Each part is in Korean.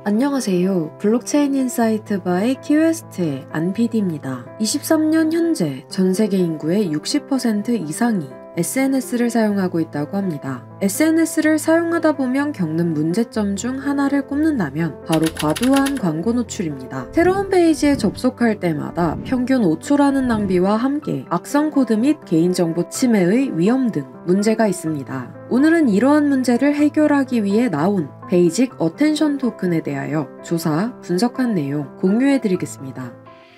안녕하세요. 블록체인 인사이트 바의 키웨스트의 안PD입니다. 23년 현재 전 세계 인구의 60% 이상이 SNS를 사용하고 있다고 합니다. SNS를 사용하다 보면 겪는 문제점 중 하나를 꼽는다면 바로 과도한 광고 노출입니다. 새로운 페이지에 접속할 때마다 평균 5초라는 낭비와 함께 악성 코드 및 개인정보 침해의 위험 등 문제가 있습니다. 오늘은 이러한 문제를 해결하기 위해 나온 베이직 어텐션 토큰에 대하여 조사, 분석한 내용 공유해드리겠습니다.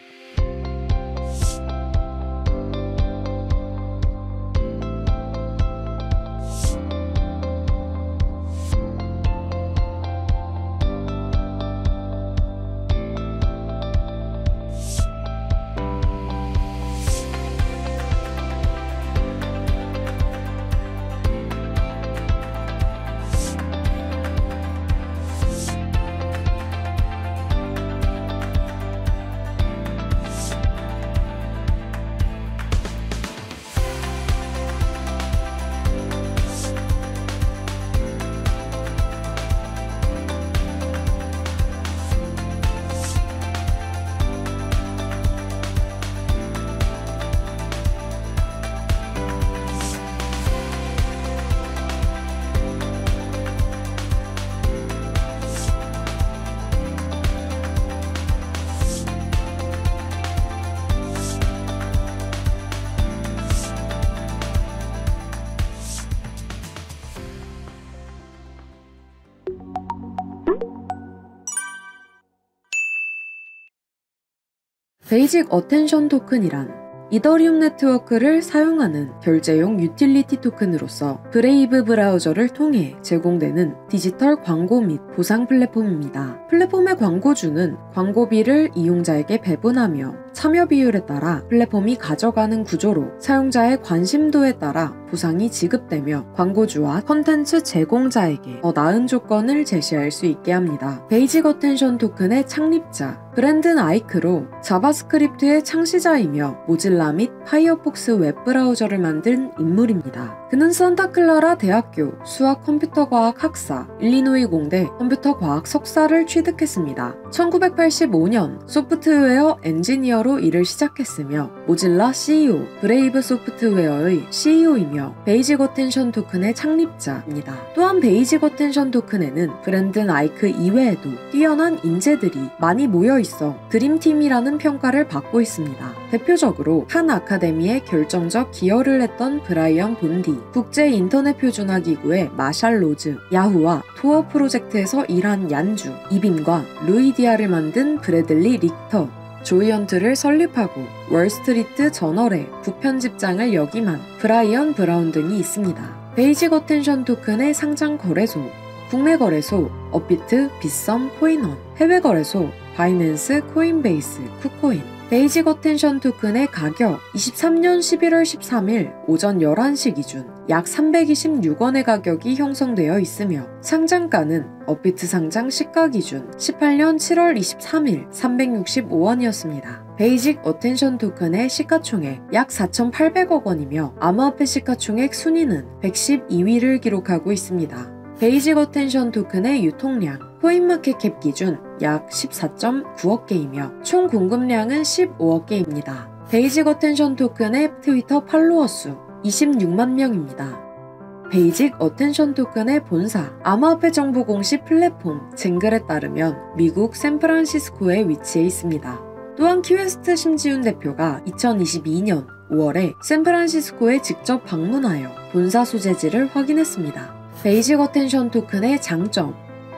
베이직 어텐션 토큰이란 이더리움 네트워크를 사용하는 결제용 유틸리티 토큰으로서 브레이브 브라우저를 통해 제공되는 디지털 광고 및 보상 플랫폼입니다. 플랫폼의 광고주는 광고비를 이용자에게 배분하며 참여 비율에 따라 플랫폼이 가져가는 구조로 사용자의 관심도에 따라 보상이 지급되며 광고주와 컨텐츠 제공자에게 더 나은 조건을 제시할 수 있게 합니다. 베이직 어텐션 토큰의 창립자 브랜든 아이크로 자바스크립트의 창시자이며 모질라 및 파이어폭스 웹브라우저를 만든 인물입니다. 그는 산타클라라 대학교 수학 컴퓨터과학 학사, 일리노이 공대 컴퓨터과학 석사를 취득했습니다. 1985년 소프트웨어 엔지니어로 일을 시작했으며 모질라 CEO, 브레이브 소프트웨어의 CEO이며 베이직 어텐션 토큰의 창립자입니다. 또한 베이직 어텐션 토큰에는 브랜든 아이크 이외에도 뛰어난 인재들이 많이 모여있어 드림팀이라는 평가를 받고 있습니다. 대표적으로 한 아카데미에 결정적 기여를 했던 브라이언 본디, 국제 인터넷 표준화 기구의 마샬 로즈, 야후와 토어 프로젝트에서 일한 얀주, 이빔과 루이디아를 만든 브래들리 릭터, 조이언트를 설립하고 월스트리트 저널의 부편집장을 역임한 브라이언 브라운 등이 있습니다. 베이직 어텐션 토큰의 상장 거래소, 국내 거래소 업비트, 빗썸, 코인원, 해외 거래소 바이낸스, 코인베이스, 쿠코인. 베이직 어텐션 토큰의 가격 23년 11월 13일 오전 11시 기준 약 326원의 가격이 형성되어 있으며 상장가는 업비트 상장 시가 기준 18년 7월 23일 365원이었습니다. 베이직 어텐션 토큰의 시가총액 약 4,800억 원이며 암호화폐 시가총액 순위는 112위를 기록하고 있습니다. 베이직 어텐션 토큰의 유통량 코인마켓캡 기준 약 14.9억 개이며 총 공급량은 15억 개입니다. 베이직 어텐션 토큰의 트위터 팔로워 수 26만 명입니다. 베이직 어텐션 토큰의 본사 암호화폐 정보 공시 플랫폼 쟁글에 따르면 미국 샌프란시스코에 위치해 있습니다. 또한 키웨스트 심지훈 대표가 2022년 5월에 샌프란시스코에 직접 방문하여 본사 소재지를 확인했습니다. 베이직 어텐션 토큰의 장점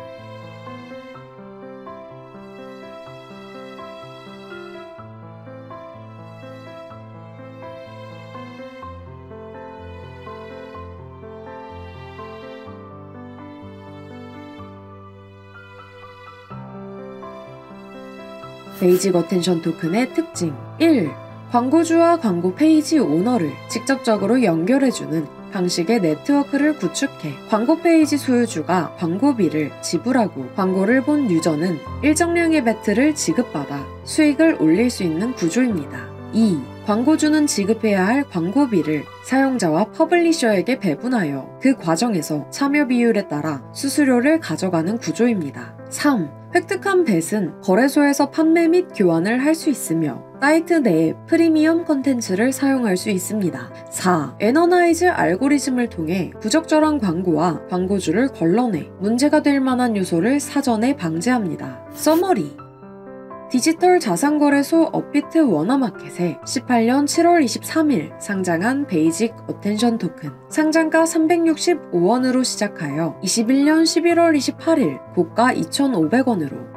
베이직 어텐션 토큰의 특징 1. 광고주와 광고 페이지 오너를 직접적으로 연결해주는 방식의 네트워크를 구축해 광고 페이지 소유주가 광고비를 지불하고 광고를 본 유저는 일정량의 배트를 지급받아 수익을 올릴 수 있는 구조입니다. 2. 광고주는 지급해야 할 광고비를 사용자와 퍼블리셔에게 배분하여 그 과정에서 참여 비율에 따라 수수료를 가져가는 구조입니다. 3. 획득한 뱃은 거래소에서 판매 및 교환을 할 수 있으며 사이트 내에 프리미엄 콘텐츠를 사용할 수 있습니다. 4. 애너나이즈 알고리즘을 통해 부적절한 광고와 광고주를 걸러내 문제가 될 만한 요소를 사전에 방지합니다. 서머리 디지털 자산거래소 업비트 워너마켓에 18년 7월 23일 상장한 베이직 어텐션 토큰 상장가 365원으로 시작하여 21년 11월 28일 고가 2,500원으로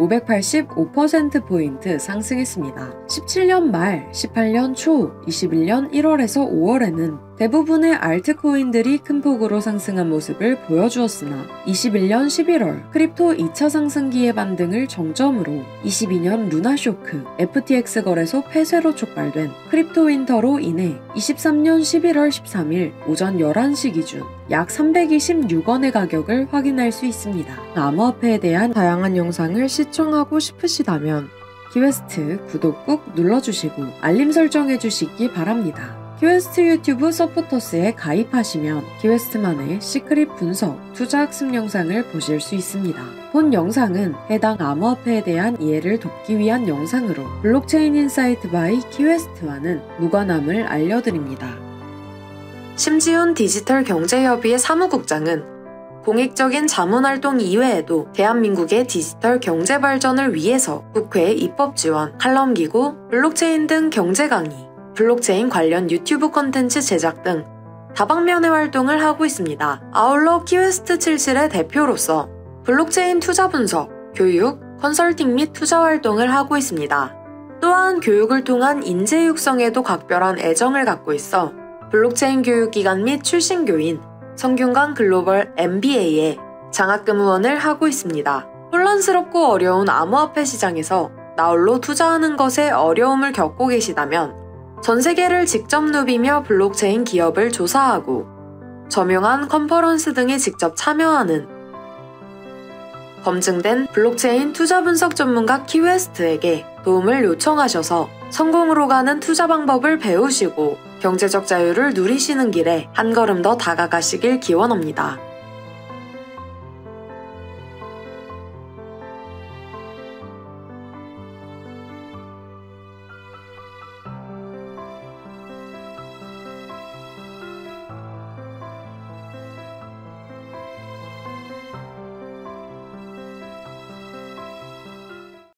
585%포인트 상승했습니다. 17년 말, 18년 초, 21년 1월에서 5월에는 대부분의 알트코인들이 큰 폭으로 상승한 모습을 보여주었으나 21년 11월 크립토 2차 상승기의 반등을 정점으로 22년 루나쇼크, FTX 거래소 폐쇄로 촉발된 크립토 윈터로 인해 23년 11월 13일 오전 11시 기준 약 326원의 가격을 확인할 수 있습니다. 암호화폐에 대한 다양한 영상을 시청하고 싶으시다면 키웨스트 구독 꾹 눌러주시고 알림 설정해주시기 바랍니다. 키웨스트 유튜브 서포터스에 가입하시면 키웨스트만의 시크릿 분석, 투자 학습 영상을 보실 수 있습니다. 본 영상은 해당 암호화폐에 대한 이해를 돕기 위한 영상으로 블록체인 인사이트 바이 키웨스트와는 무관함을 알려드립니다. 심지훈 디지털경제협의회 사무국장은 공익적인 자문활동 이외에도 대한민국의 디지털 경제 발전을 위해서 국회 입법 지원, 칼럼기구, 블록체인 등 경제 강의, 블록체인 관련 유튜브 콘텐츠 제작 등 다방면의 활동을 하고 있습니다. 아울러 키웨스트 77의 대표로서 블록체인 투자 분석, 교육, 컨설팅 및 투자 활동을 하고 있습니다. 또한 교육을 통한 인재 육성에도 각별한 애정을 갖고 있어 블록체인 교육기관 및 출신 교인, 성균관 글로벌 MBA에 장학금후원을 하고 있습니다. 혼란스럽고 어려운 암호화폐 시장에서 나홀로 투자하는 것에 어려움을 겪고 계시다면 전 세계를 직접 누비며 블록체인 기업을 조사하고 점용한 컨퍼런스 등에 직접 참여하는 검증된 블록체인 투자 분석 전문가 키웨스트에게 도움을 요청하셔서 성공으로 가는 투자 방법을 배우시고 경제적 자유를 누리시는 길에 한 걸음 더 다가가시길 기원합니다.